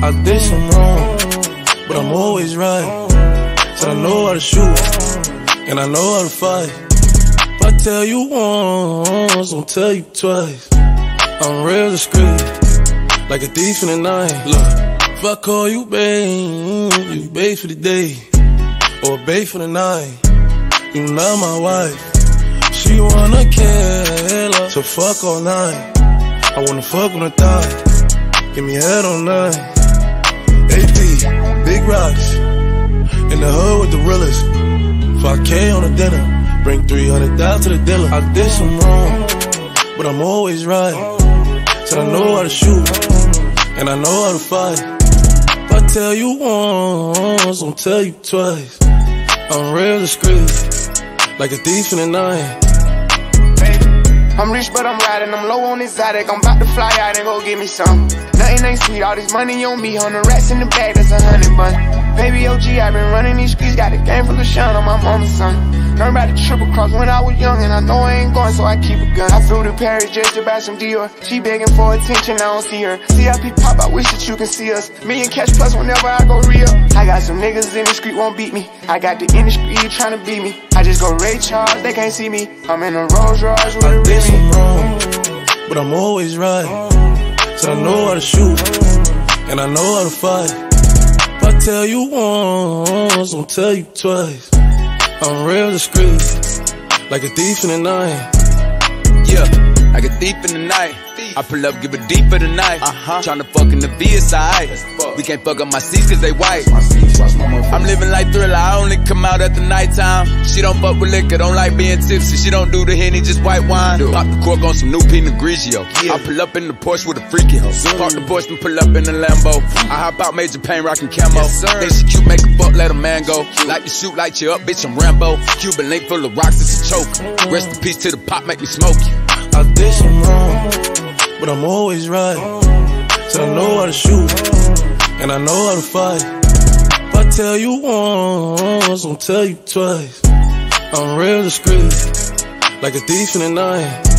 I did some wrong, but I'm always right. Said I know how to shoot, and I know how to fight. If I tell you once, I'll tell you twice. I'm real discreet, like a thief in the night. Look, if I call you babe, you babe for the day, or babe for the night. You not my wife. She wanna kill her, so fuck all night. I wanna fuck on the thigh, give me head all night. AP, big rocks, in the hood with the realest. 5K on the dinner, bring 300,000 to the dealer. I did some wrong, but I'm always right. Said I know how to shoot, and I know how to fight. If I tell you once, I'll tell you twice. I'm real discreet, like a thief in the night. I'm rich but I'm riding, I'm low on exotic. I'm about to fly out and go get me some. Nothing ain't sweet, all this money on me. 100 rats in the bag, that's 100 bun. Baby OG, I been running these streets, got a game full of shine on my mama's son. Learned about the triple cross when I was young, and I know I ain't going, so I keep a gun. I flew to Paris just to buy some Dior. She begging for attention, I don't see her. CIP pop, I wish that you can see us. Million cash plus whenever I go real. I got some niggas in the street won't beat me. I got the industry trying to beat me. I just go Ray Charles, they can't see me. I'm in a Rolls Royce with a did some wrong, but I'm always right. So I know how to shoot, and I know how to fight. If I tell you once, I'll tell you twice. I'm real discreet, like a thief in the night. Yeah, like a thief in the night. I pull up, give it deep for the night. Tryna fuck in the VSI. We can't fuck up my seats cause they white. I'm living like Thriller, I only come out at the nighttime. She don't fuck with liquor, don't like being tipsy. She don't do the Henny, just white wine. Pop the cork on some new Pinot Grigio. I pull up in the Porsche with a freaky hoe. Park the Porsche and pull up in the Lambo. I hop out Major Payne rockin' camo. Think she cute, make a fuck, let a man go. Like you shoot, light you up, bitch, I'm Rambo. Cuban link full of rocks, it's a choke. Rest in peace to the pop, make me smoke you. I did some wrong, but I'm always right. Said I know how to shoot, and I know how to fight. If I tell you once, I'll tell you twice. I'm real discreet, like a thief in the night.